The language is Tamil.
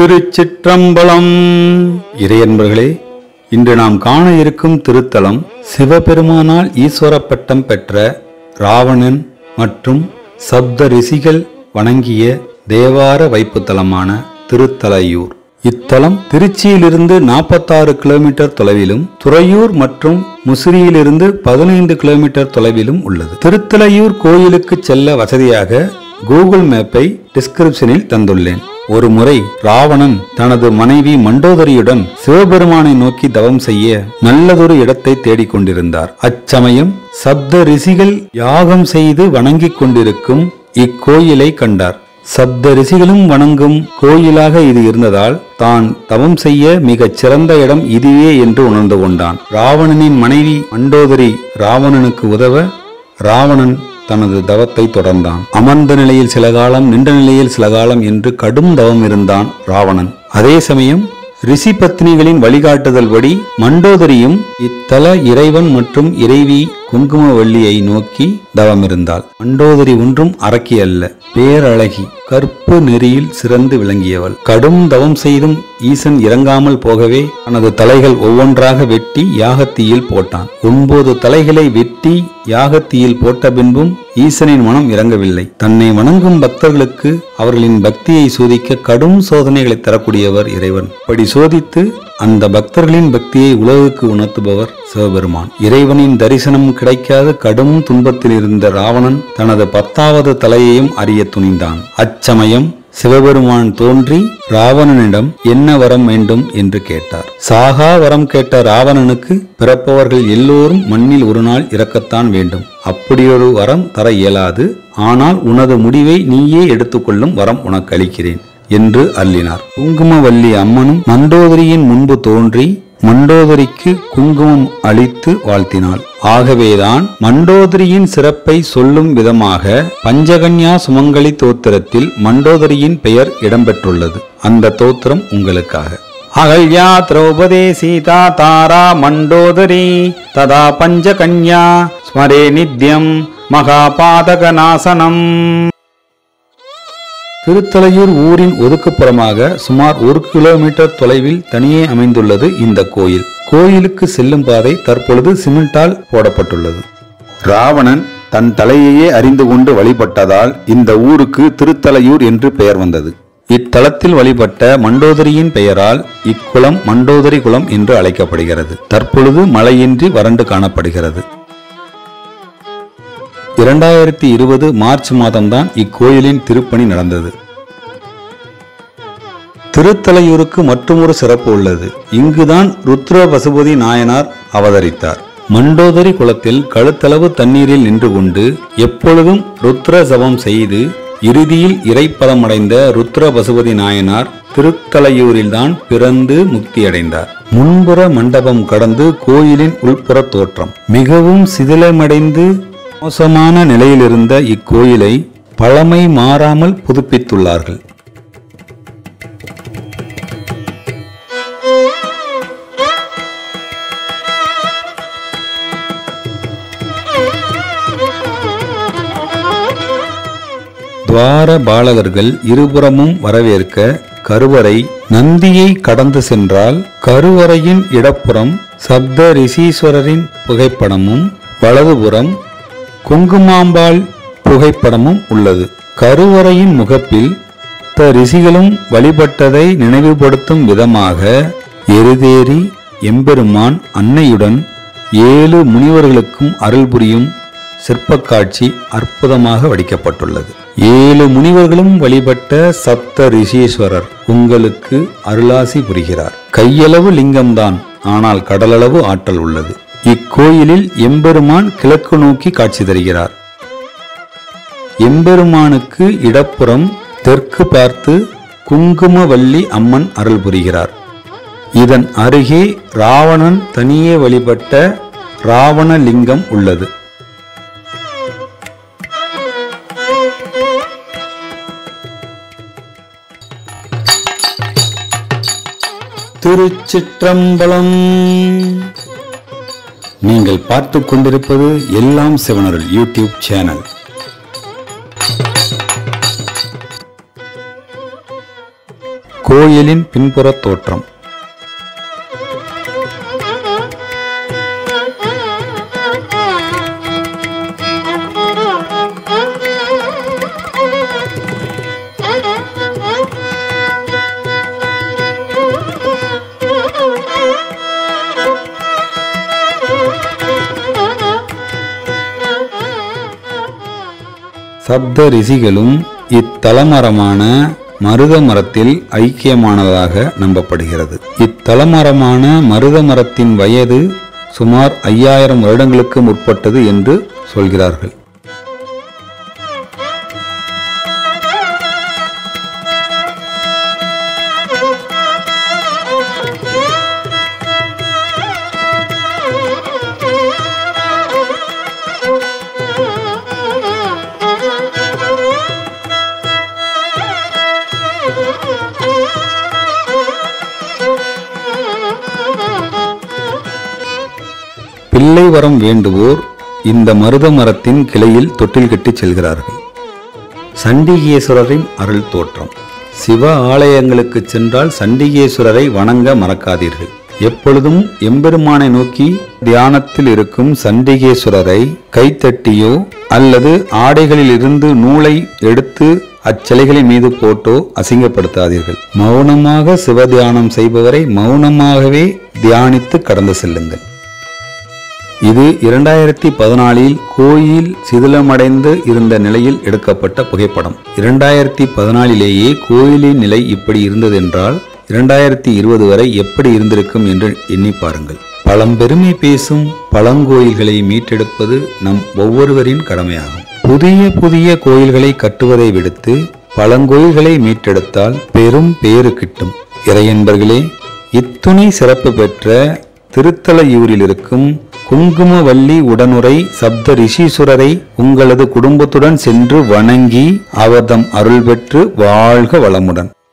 திருச்சிற்றம்பலம். இறையன்பர்களே, இன்று நாம் காண இருக்கும் திருத்தலம் சிவபெருமானால் ஈஸ்வர பட்டம் பெற்ற ராவணன் மற்றும் சப்த ரிஷிகள் வணங்கிய தேவார வைப்புத்தலமான திருத்தலையூர். இத்தலம் திருச்சியிலிருந்து 46 கிலோமீட்டர் தொலைவிலும், துறையூர் மற்றும் முசிறியிலிருந்து 15 கிலோமீட்டர் தொலைவிலும் உள்ளது. திருத்தலையூர் கோயிலுக்கு செல்ல வசதியாக கூகுள் மேப்பை டிஸ்கிரிப்ஷனில் தந்துள்ளேன். ஒரு முறை ராவணன் தனது மனைவி மண்டோதரியுடன் சிவபெருமானை நோக்கி தவம் செய்ய நல்லதொரு இடத்தை தேடிக்கொண்டிருந்தார். அச்சமயம் சப்த ரிஷிகள் யாகம் செய்து வணங்கிக் கொண்டிருக்கும் இக்கோயிலை கண்டார். சப்த ரிஷிகளும் வணங்கும் கோயிலாக இது இருந்ததால் தான் தவம் செய்ய மிகச் சிறந்த இடம் இதுவே என்று உணர்ந்து கொண்டான். ராவணனின் மனைவி மண்டோதரி ராவணனுக்கு உதவ ராவணன் தனது தவத்தை தொடர்ந்தான். அமர்ந்த நிலையில் சில காலம், நின்ற நிலையில் சில காலம் என்று கடும் தவம் இருந்தான் ராவணன். அதே சமயம் ரிஷி பத்னிகளின் வழிகாட்டுதல்படி மண்டோதரியும் இத்தல இறைவன் மற்றும் இறைவி குங்குமவல்லியை நோக்கி தவமிருந்தாள். மண்டோதரி ஒன்றும் அரக்கி அல்ல, பேரழகி, கற்பு நெறியில் சிறந்து விளங்கியவள். கடும் தவம் செய்தும் ஈசன் இறங்காமல் போகவே தனது தலைகள் ஒவ்வொன்றாக வெட்டி யாகத்தீயில் போட்டான். 9 தலைகளை வெட்டி யாகத்தீயில் போட்ட பின்பும் ஈசனின் மனம் இறங்கவில்லை. தன்னை வணங்கும் பக்தர்களுக்கு அவர்களின் பக்தியை சோதிக்க கடும் சோதனைகளை தரக்கூடியவர் இறைவன். அப்படி சோதித்து அந்த பக்தர்களின் பக்தியை உலகுக்கு உணர்த்துபவர் சிவபெருமான். இறைவனின் தரிசனம் கிடைக்காத கடும் துன்பத்தில் இருந்த ராவணன் தனது 10வது தலையையும் அறிய துணிந்தான். அச்சமயம் சிவபெருமான் தோன்றி ராவணனிடம் என்ன வரம் வேண்டும் என்று கேட்டார். சாகா வரம் கேட்ட ராவணனுக்கு பிறப்பவர்கள் எல்லோரும் மண்ணில் ஒரு நாள் இறக்கத்தான் வேண்டும். அப்படியொரு வரம் தர இயலாது. ஆனால் உனது முடிவை நீயே எடுத்துக்கொள்ளும் வரம் உனக்கு அளிக்கிறேன் என்று அள்ளினார். குங்குமவல்லி அம்மனும் மண்டோதரியின் முன்பு தோன்றி மண்டோதரிக்கு குங்குமம் அளித்து வாழ்த்தினாள். ஆகவேதான் மண்டோதரியின் சிறப்பை சொல்லும் விதமாக பஞ்சகன்யா சுமங்கலி தோத்திரத்தில் மண்டோதரியின் பெயர் இடம்பெற்றுள்ளது. அந்த தோத்திரம் உங்களுக்காக. அகல்யா திரௌபதி சீதா தாரா மண்டோதரி ததா பஞ்சகன்யா ஸ்மரே நித்யம் மகாபாதக நாசனம். திருத்தலையூர் ஊரின் ஒதுக்குப்புறமாக சுமார் 1 கிலோமீட்டர் தொலைவில் தனியே அமைந்துள்ளது இந்த கோயில். கோயிலுக்கு செல்லும் பாதை தற்பொழுது சிமெண்டால் போடப்பட்டுள்ளது. ராவணன் தன் தலையையே அறிந்து கொண்டு வழிபட்டதால் இந்த ஊருக்கு திருத்தலையூர் என்று பெயர் வந்தது. இத்தலத்தில் வழிபட்ட மண்டோதரியின் பெயரால் இக்குளம் மண்டோதரி குளம் என்று அழைக்கப்படுகிறது. தற்பொழுது மழையின்றி வறண்டு காணப்படுகிறது. 2020 மார்ச் மாதம்தான் இக்கோயிலின் திருப்பணி நடந்தது. திருத்தலையூருக்கு மற்றொரு சிறப்பு உள்ளது. இங்குதான் ருத்ர பசுபதி நாயனார் அவதரித்தார். மண்டோதரி குளத்தில் கழுத்தளவு தண்ணீரில் நின்று கொண்டு எப்பொழுதும் ருத்ர ஜபம் செய்து இறுதியில் இறைப்பதமடைந்த ருத்ர பசுபதி நாயனார் திருத்தலையூரில்தான் பிறந்து முக்தியடைந்தார். முன்புற மண்டபம் கடந்து கோயிலின் உள்புற தோற்றம் மிகவும் சிதிலமடைந்து மோசமான நிலையிலிருந்த இக்கோயிலை பழமை மாறாமல் புதுப்பித்துள்ளார்கள். துவார பாலகர்கள் இருபுறமும் வரவேற்க கருவறை நந்தியை கடந்து சென்றால் கருவறையின் இடப்புறம் சப்த ரிஷீஸ்வரரின் புகைப்படமும் வலதுபுறம் குங்குமாம்பாள் புகைப்படமும் உள்ளது. கருவறையின் முகப்பில் ரிஷிகளும் வழிபட்டதை நினைவுபடுத்தும் விதமாக எருதேறி எம்பெருமான் அன்னையுடன் 7 முனிவர்களுக்கும் அருள் புரியும் சிற்பக்காட்சி அற்புதமாக வடிக்கப்பட்டுள்ளது. 7 முனிவர்களும் வழிபட்ட சப்த ரிஷீஸ்வரர் உங்களுக்கு அருளாசி புரிகிறார். கையளவு லிங்கம்தான், ஆனால் கடலளவு ஆற்றல் உள்ளது. இக்கோயிலில் எம்பெருமான் கிழக்கு நோக்கி காட்சி தருகிறார். எம்பெருமானுக்கு இடப்புறம் தெற்கு பார்த்து குங்குமவல்லி அம்மன் அருள் புரிகிறார். இதன் அருகே ராவணன் தனியே வழிபட்ட ராவணலிங்கம் உள்ளது. திருச்சிற்றம்பலம். நீங்கள் பார்த்து கொண்டிருப்பது எல்லாம் சிவனருள் யூடியூப் சேனல். கோயிலின் பின்புற தோற்றம். சப்த ரிஷிகளும் இத்தலமரமான மருத மரத்தில் ஐக்கியமானதாக நம்பப்படுகிறது. இத்தலமரமான மருத மரத்தின் வயது சுமார் 5000 வருடங்களுக்கு முற்பட்டது என்று சொல்கிறார்கள். பிள்ளை வரம் வேண்டுவோர் இந்த மருத மரத்தின் கிளையில் தொட்டில் கட்டி செல்கிறார்கள். சண்டிகேஸ்வரரின் அருள் தோற்றம். சிவ ஆலயங்களுக்கு சென்றால் சண்டிகேஸ்வரரை வணங்க மறக்காதீர்கள். எப்பொழுதும் எம்பெருமானை நோக்கி தியானத்தில் இருக்கும் சண்டிகேஸ்வரரை கைத்தட்டியோ அல்லது ஆடைகளில் இருந்து நூலை எடுத்து அச்சிலைகளின் மீது போட்டோ அசிங்கப்படுத்தாதீர்கள். மௌனமாக சிவதியானம் செய்பவரை மௌனமாகவே தியானித்து கடந்து செல்லுங்கள். இது 2014 கோயில் சிதிலமடைந்து இருந்த நிலையில் எடுக்கப்பட்ட புகைப்படம். 2014 கோயிலின் நிலை இப்படி இருந்ததென்றால் 2020 வரை எப்படி இருந்திருக்கும் என்று எண்ணி பாருங்கள். பழம்பெருமை பேசும் பழங்கோயில்களை மீட்டெடுப்பது நம் ஒவ்வொருவரின் கடமையாகும். புதிய கோயில்களை கட்டுவதை விடுத்து பழங்கோயில்களை மீட்டெடுத்தால் பெரும் பேறு கிட்டும். இறையன்பர்களே, இத்துணை சிறப்பு பெற்ற திருத்தலையூரில் இருக்கும் குங்குமவல்லி உடனுரை சப்த ரிஷீஸ்வரரை உங்களது குடும்பத்துடன் சென்று வணங்கி அவர்தம் அருள் பெற்று வாழ்க வளமுடன்.